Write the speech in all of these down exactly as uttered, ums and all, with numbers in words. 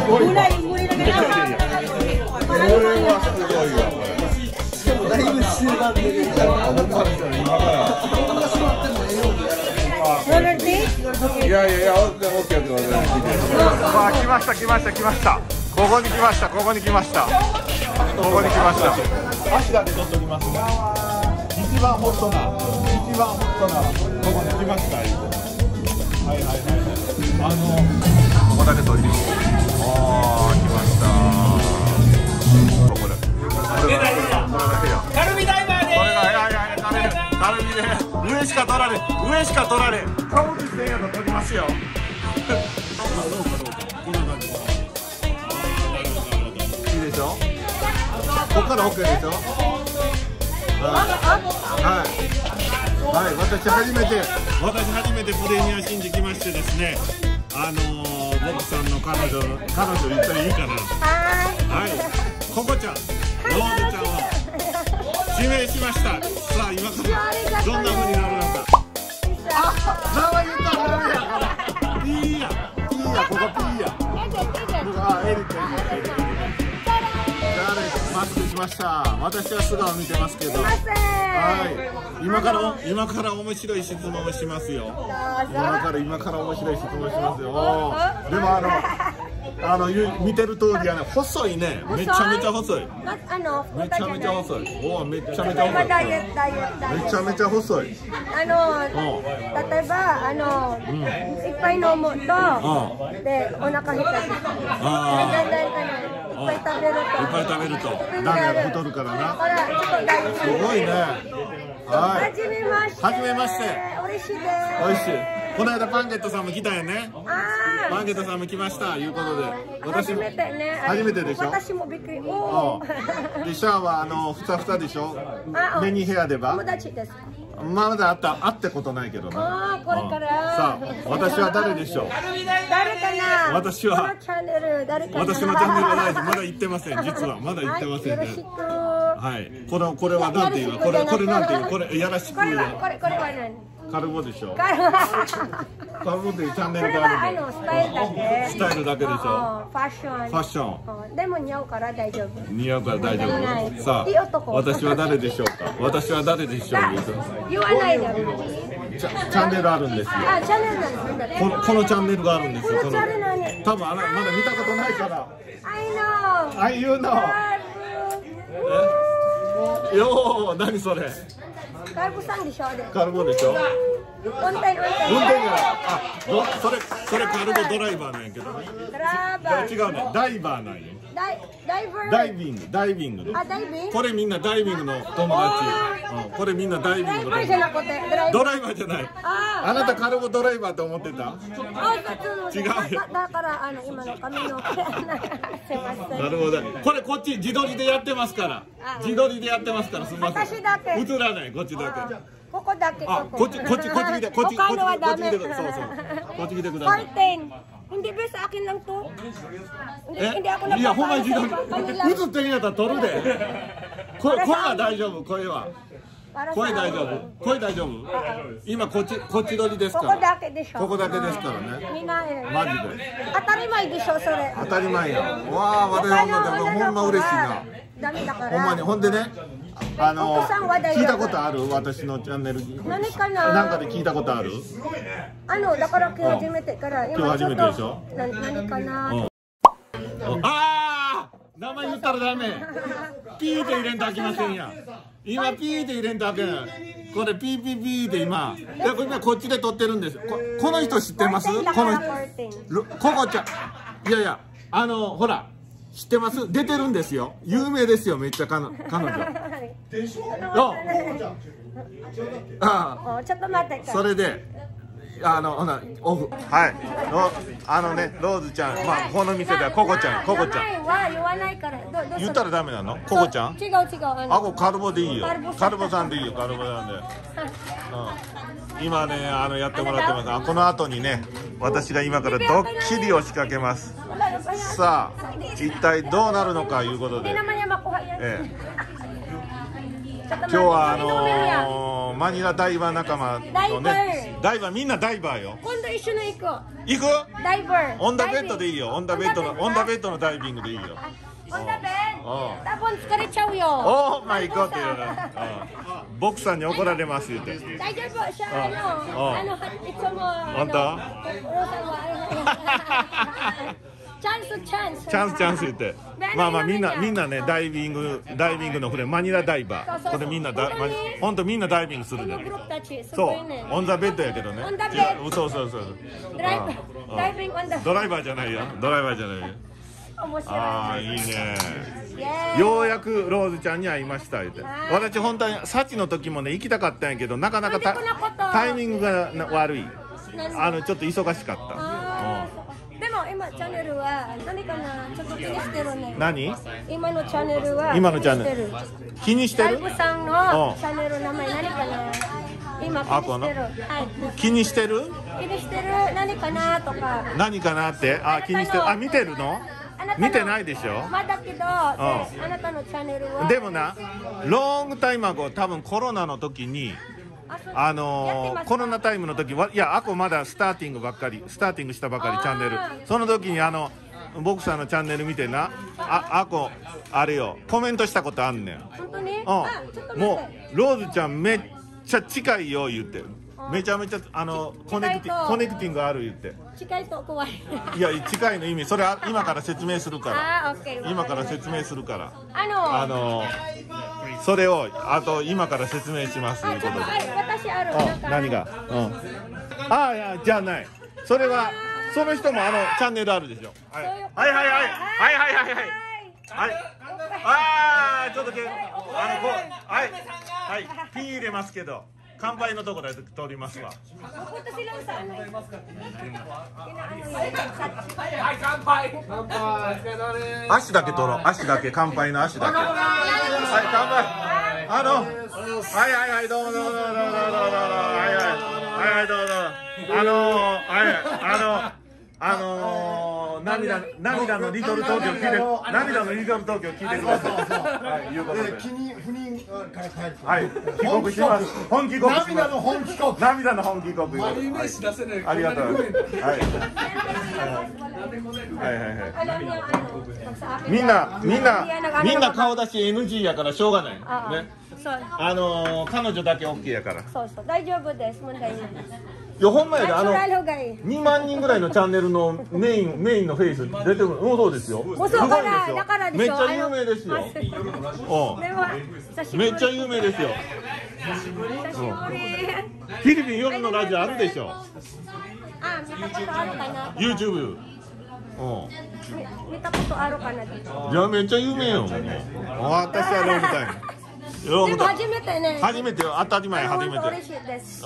ごいわ。これはすごいわ。だいぶ終盤で今から。いやいやいや、オッケーオッケーオッケー。あ、来ました来ました来ました。ここに来ましたここに来ました。ここに来ました。足だけ取っときますね。一番ホットな一番ホットなここに来ました。はいはいはい。あのここだけ取ります。ああ来ました。ここだ。これだけや。カルビダイバーで。これがいやいやカルビカルビで上しか取られ上しか取られ。顔にしてんやと取りますよ。いいでしょ。ここから オーケー でしょ。はいはい、私初めて私初めてプレミア新宿来ましてですね、あのー、僕さんの彼女彼女言ったらいいかな。はい、ココちゃん、ローズちゃんを指名しました。さあ今からどんな風になるのか。あ、名前言ったらダメやから。ピーやピーやここピーや。あ、エリちゃんマスクしました。私は素顔見てますけど。はい。今から今から面白い質問をしますよ。今から今から面白い質問しますよ。でもあのあの見てる通りはね細いね。めちゃめちゃ細い。めちゃめちゃ細い。おおめちゃめちゃ細い。めちゃめちゃ細い。 あの例えばあのいっぱい飲むとでお腹減ったり。ああ。いっぱい食べると。いっぱい食べると。 ダメ太るからな。すごいね。はい。はじめまして。はじめまして。 美味しいです。 美味しい。この間パンケットさんも来たよね。パンケットさんも来ましたいうことで。 初めてね。 初めてでしょ。 私もびっくり。おお。でシャアはあのふたふたでしょ。メニヘアでば。 友達です。 まだ会った会ったことないけどな。 ああこれから。 さあ私は誰でしょう。 誰かな。 私は。 このチャンネル誰かな。 私のチャンネルはないです。まだ行ってません。実はまだ行ってませんね。はい。このこれはなんていうの。これこれなんていうの。これやらしく。 これはこれこれは何。 カルボでしょ。 カルボでチャンネルがあるの。 スタイルだけ。 スタイルだけでしょ。 ファッション。 ファッション。 でも似合うから大丈夫。 似合うから大丈夫。さあ、私は誰でしょうか。私は誰でしょう。 言わないで。 チャンネルあるんですよ。 あ、チャンネルなんです。 このこのチャンネルがあるんですよ。 このチャンネル何？ 多分あのまだ見たことないから。 I know。 I you know。え？よー、何それ？ カルボさんでしょ。 カルボでしょ。 運転運転。 運転じゃない。あ、それそれカルボドライバーなんやけどね。 ドライバー。 違うね。ダイバーなんよ。 ダイダイバー。 ダイビングダイビングの。 あ、ダイビング。 これみんなダイビングの友達。これみんなダイビングの友達。ドライバーじゃない。あなたカルボドライバーと思ってた？違うよ。 だからあの今の髪の毛。すいません。 なるほど。これこっち自撮りでやってますから。自撮りでやってますからすみません。 私だけ。 映らないこっちだけ。 ここだけ。 あ、こっちこっちこっち見てこっちこっちこっち見てください。そうそう。こっち見てください。 Hindi ba sa akin lang to? Hindi akoな。いやほんまに自撮り。映ってんやったら撮るで。声声は大丈夫声は。声大丈夫声大丈夫。今こっちこっち撮りですから。 ここだけでしょ。 ここだけですからね。マジで。 当たり前でしょそれ。 当たり前や。わあ私ほんまでもほんま嬉しいな。ほんまにほんでね。あの聞いたことある私のチャンネル。 何かな。 なんかで聞いたことある。 あのだから今日初めてから今初めてでしょ。 何かな。 ああ名前言ったらダメ。ピーって入れんとあきませんや。今ピーって入れんとあけん。これピーピーピーって今。いやこれこっちで撮ってるんです。ここの人知ってます？この人。ココちゃん。いやいやあのほら。知ってます？出てるんですよ。有名ですよ。めっちゃ彼女。彼女。でしょ。ああ。 ちょっと待って。 それで、あのほなオフ。はい。あのねローズちゃん、まあこの店ではココちゃん、ココちゃん。 名前は言わないから。 言ったらダメなの？ココちゃん？ 違う違う。 あこカルボでいいよ。カルボさんでいいよ。カルボさんで。うん。今ねあのやってもらってます。あこの後にね私が今からドッキリを仕掛けます。さあ一体どうなるのかいうことで、ええ、今日はあのー、マニラダイバー仲間のねダイバーみんなダイバーよ。 度一緒に行こう。 行く？ ダイバー。 オンダベッドでいいよ。オンダベッドのオンダベッドのダイビングでいいよ。 オンダベッド。多分疲れちゃうよ。 おーマイゴッドよな。ボクさんに怒られます言って。 大丈夫。シャあのあのいつも。 本当？ チャンスチャンス。 チャンスチャンス言って。まあまあみんなみんなねダイビングダイビングの船マニラダイバー。これみんなだ本当みんなダイビングするじゃん。そう。オンザベッドやけどね。そうそうそう。 ドライバーダイビングオンザ。 ドライバーじゃないよ。ドライバーじゃないよ。 面白い。 ああいいね。ようやくローズちゃんに会いました言って。私本当にサチの時もね行きたかったんやけどなかなかタイミングが悪い。あのちょっと忙しかった。 でも今チャンネルは何かなちょっと気にしてるね。 何？ 今のチャンネルは今のチャンネル気にしてる？ ライブさんのチャンネル名前何かな。今気にしてる。はい。 気にしてる？ 気にしてる何かなとか。 何かなって？あ気にしてる。あ見てるの？見てないでしょ。 まだけど、あなたのチャンネルは。 でもな、ロングタイムアゴ多分コロナの時に。あのー、コロナタイムの時はいやあこまだスターティングばっかりスターティングしたばかりチャンネルその時にあのボクサーのチャンネル見てなああこあれよコメントしたことあんねん。 本当に？ うんもうローズちゃんめっちゃ近いよ言ってめちゃめちゃあのコネクティコネクティングある言って近いと怖いいや近いの意味それ今から説明するからあ、OK、 今から説明するからあのあのそれをあと今から説明しますということで私ある何がうんああいやじゃないそれはその人もあのチャンネルあるでしょはいはいはいはいはいはいはいはいはいああちょっとけあのこはいはいピー入れますけど乾杯のところで通りますわ。足だけ取ろう。足だけ乾杯の足だけ。はい乾杯。あのはいはいはいどうもどうもどうもどうもどうもはいはいはいはいどうもどうもあのはいあのあの涙涙のリトル東京聞いて涙のリトル東京聞いてください。はいいうことで。気に不妊から帰って。はい帰国します。本帰国。涙の本帰国。涙の本帰国。ありがとう。はいはいはいはい。みんなみんなみんな顔出し エヌジー やからしょうがない。ね。あの彼女だけ オーケー やから。 そうそう大丈夫です問題ない。 いやほんまやであのにまんにんぐらいのチャンネルのメインメインのフェイス出てるもうそうですよ。 そうからだからでしょ。 めっちゃ有名ですよ。めっちゃ有名ですよ。フィリピン夜のラジオあるでしょ。 あ見たことあるかな。 YouTube。 見たことあるかな。 いやめっちゃ有名よ。私はロングタイム。ロングタイム。 初めてね。 初めて当たり前初めて。 嬉しいです。うん。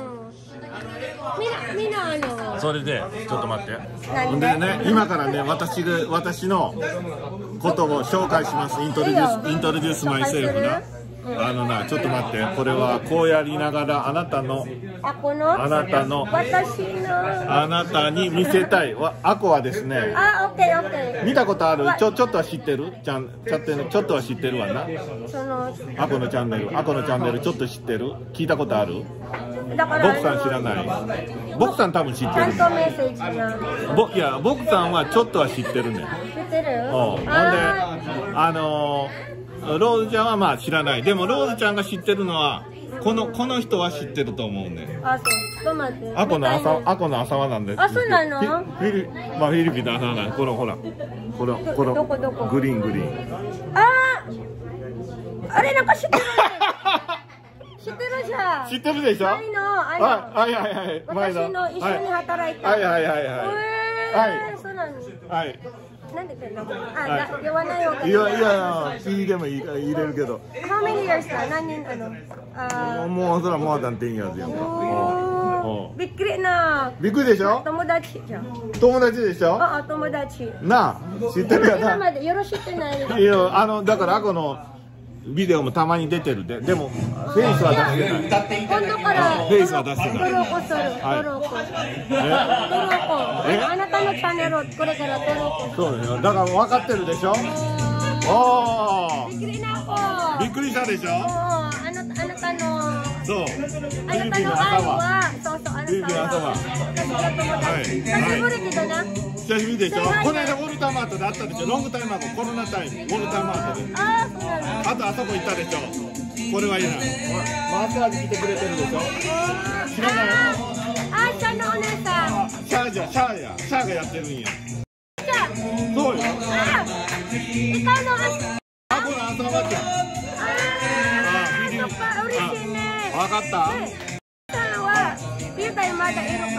みんなみんなあのそれでちょっと待ってでね今からね私が私のことを紹介しますイントロデュースイントロデュースマイセルフなあのなちょっと待ってこれはこうやりながらあなたのあこのあなたの私のあなたに見せたいわあこはですねあオッケーオッケー見たことあるちょちょっとは知ってるちゃんちゃってちょっとは知ってるわなそのあこのチャンネルあこのチャンネルちょっと知ってる聞いたことあるだからボクさん知らないボクさん多分知ってるちゃんとメッセージなぼいやボクさんはちょっとは知ってるね知ってるほんであのローズちゃんはまあ知らないでもローズちゃんが知ってるのはこのこの人は知ってると思うねあそうちょっと待ってあこの朝あこの朝はなんですあそうなのフィリまあフィリピンの朝はないこのほらこのこのどこどこグリーングリーンああれなんか知ってる知ってるじゃん知ってるでしょ前のあはいはいはい私の一緒に働いたはいはいはいはいはいそうなのはいなんでかなあ言わないよいやいや聞いてもいいから入れるけど How many years か何人あのあもうそらもうだんてんやつやんかびっくりなびっくりでしょ友達じゃん友達でしょあ友達なあ知ってるや今までよろしくないいやあのだからあこのビデオもたまに出てるででもフェイスは出してない今度からフェイスは出してないトロコするトロコトロコあなたのチャンネルをこれからトロコそうですよだから分かってるでしょおおびっくりな子びっくりしたでしょあなたあなたのそう。 あなたの愛は、そうそう、あなたは。私の友達。久しぶりけどな。 久しぶりでしょ。この間ウォルターマートであったでしょ。ロングタイムアゴコロナタイムウォルターマートで。 ああ、そうなの。 あとあそこ行ったでしょ。これはいいな。マッサージ来てくれてるでしょ。知らない？ あーちゃんのお姉さん。 シャーじゃシャーやシャーがやってるんや。 じゃあ。 そうよ。 あイカの足。 あこれ朝まちゃん。 ああ、そっか嬉しいね。 わかった。 さんはビュータイまだいるから。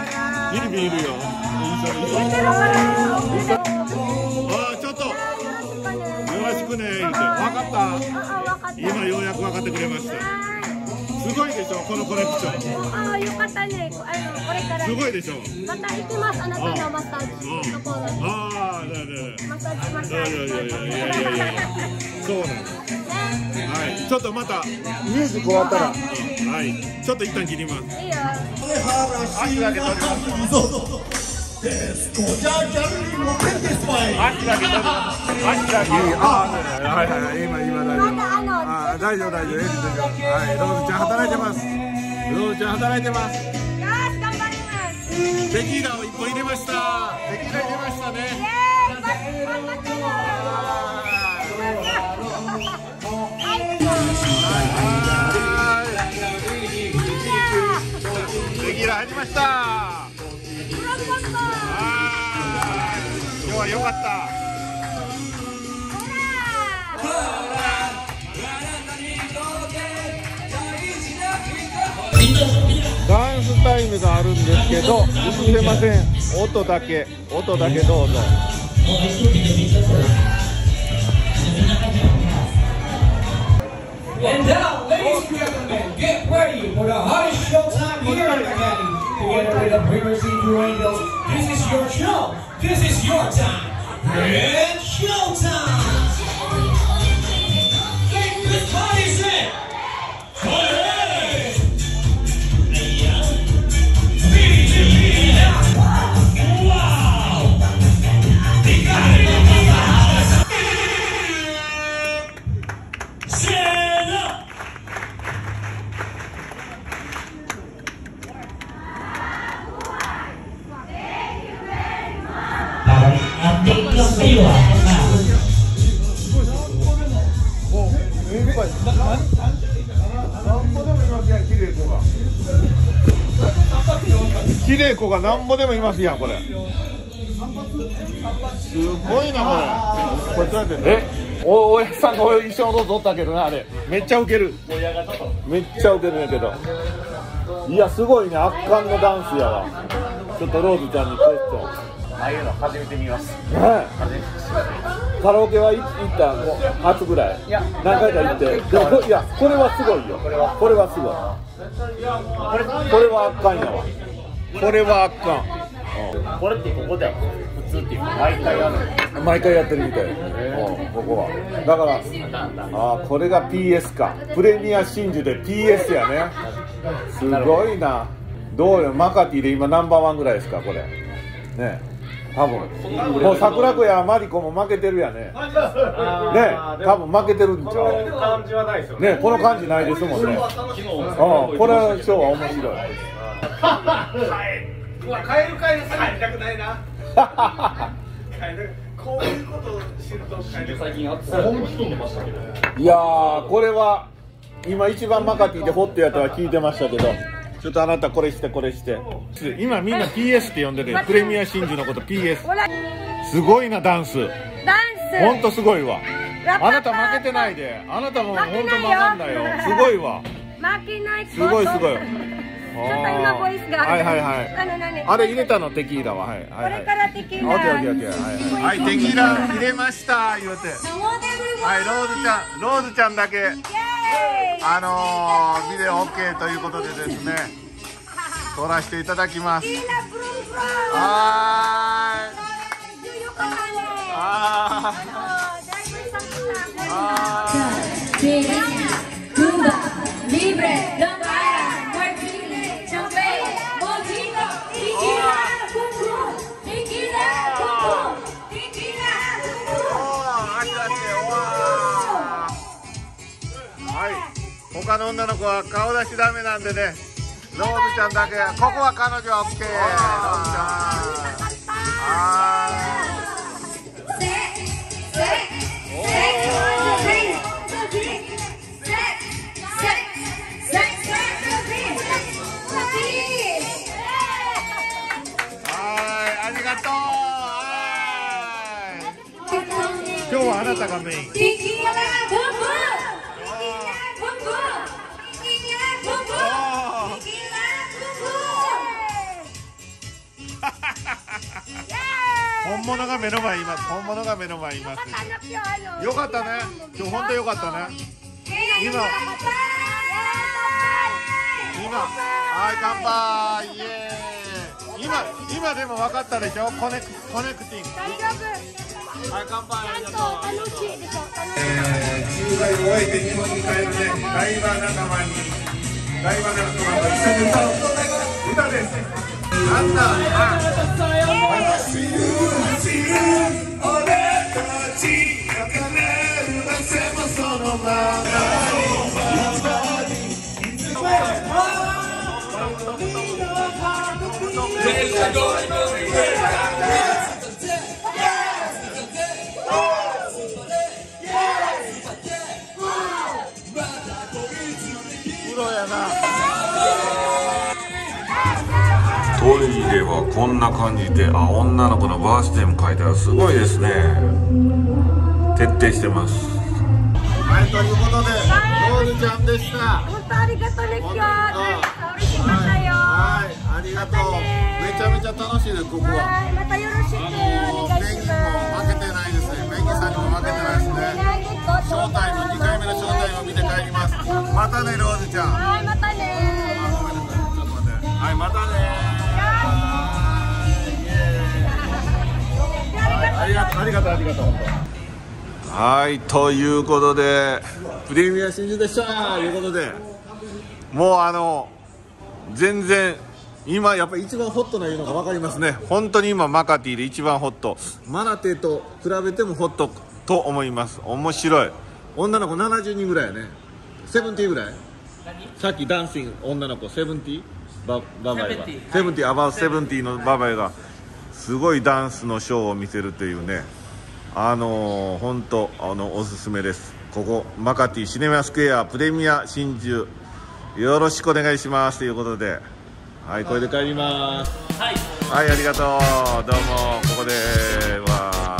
いるいるよ。一緒に。 いるから。 ああちょっと。よろしくね言って。わかった。 ああわかった。 今ようやく分かってくれました。すごいでしょこのコネクション。 ああよかったね。あのこれから。 すごいでしょ。 また行きますあなたのマッサージ。そこの。 ああだだ。 マッサージマッサージ。 いやいやいやいやいやいや。そうなんです。はい。ちょっとまたミュージック終わったら。はい。ちょっと一旦切ります。 いいよ。 足だけ取ります。足だけ取ります。足だけ。ああはいはいはい今今大丈夫。ああ大丈夫大丈夫。はいローズちゃん働いてます。ローズちゃん働いてます。 よし頑張ります。 テキーラを一本入れました。テキーラ入れましたね。 頑張ってよ。 テキーラ入りました。今日は良かった。ダンスタイムがあるんですけど映せません。音だけ音だけどうぞ。 And now, ladies and gentlemen, get ready for the hottest showtime here in Miami. Together with the Premier City Angels, this is your show. This is your time. It's showtime. This party's it. Hey! Wow! They got it in the house. Stand up. 綺麗子がなんぼでもいますやんこれ。すごいなこれ。これどうやってえおおやさんが一緒の撮ったけどなあれめっちゃウケる。めっちゃウケるんやけどいやすごいね圧巻のダンスやわ。ちょっとローズちゃんにクエスチョン。 ああいうの初めて見ます。 ねカラオケは行ったもう初ぐらい。 いや何回か行って。でもいやこれはすごいよ。これはこれはすごい。これこれは圧巻やわ。これは圧巻。 これってここでは普通っていうか毎回やる。 毎回やってるみたい。うんここは。だからあこれが ピーエス か。プレミア真珠で ピーエス やね。すごいな。どうよマカティで今ナンバーワンぐらいですかこれ。ね。多分もう桜子やマリコも負けてるやね。ね多分負けてるんちゃう。 この感じはないですよね。 ねこの感じないですもんね。あこれはショーは面白い。 カエルカエルさんやりたくないな。こういうことを知ると最近暑さ本気飛んでましたけど。 いやーこれは今一番マカティでホットやとは聞いてましたけど。ちょっとあなたこれしてこれして今みんな ピーエス って呼んでるよ。プレミア真珠のこと ピーエス すごいなダンス。 ダンスほんとすごいわ。あなた負けてないで。あなたもほんと曲がんだよ。すごいわ。 負けないすごいすごい。 ちょっと今ボイスがはいはいはいあの何あれ入れたのテキーラははいこれからテキーラオッケーオッケーオッケーはいテキーラ入れました言うてはいローズちゃんローズちゃんだけあのビデオ オーケー ということでですね撮らせていただきます。はーい。あ他他の女の子は顔出しダメなんでね、ローズちゃんだけ、ここは彼女は オーケー。 ローズちゃん、はーい。ありがとう。今日はあなたがメイン。本物が目の前にいます。本物が目の前にいます。よかったね。今日本当よかったね。今、今、はい、乾杯。イエーイ。今、今でも分かったでしょ。コネク、コネクティング。 大丈夫。 はい、乾杯。ありがとう。 楽しいでしょ。 えー、駐在を終えて日本に帰るね、ライバー仲間に、ライバー仲間と一緒に歌う歌です。なんだ、プロやな。 トイレはこんな感じで、あ、女の子のバースデーも書いてある。すごいですね。徹底してます。 はい、ということで、ローズちゃんでした。 本当ありがとうね、今日。嬉しかったよ。 はい、ありがとう。めちゃめちゃ楽しいです、ここは。 はい、またよろしくお願いします。 メンギも負けてないですね。メンギさんにも負けてないですね。ショータイム、にかいめのショータイムを見て帰ります。またね、ローズちゃん。 はい、またね。 あ、ごめんなさい。ちょっと待って。はい、またね。ありがとう、ありがとう、ありがとう。はい、ということで、プレミア真珠でしたということで、もうあの、全然、今やっぱり一番ホットないうのが分かりますね。本当に今マカティで一番ホット。マナテと比べてもホットと思います。面白い。女の子ななじゅうにんぐらいやね。セブンティーぐらい。さっきダンシング女の子セブンティーバババイがセブンティーアバウセブンティーのババイがすごいダンスのショーを見せるというね。あのー、本当あのおすすめです。ここマカティシネマスクエアプレミア真珠よろしくお願いしますということで、はい、これで帰ります。はい、はい、ありがとう。どうもここでは。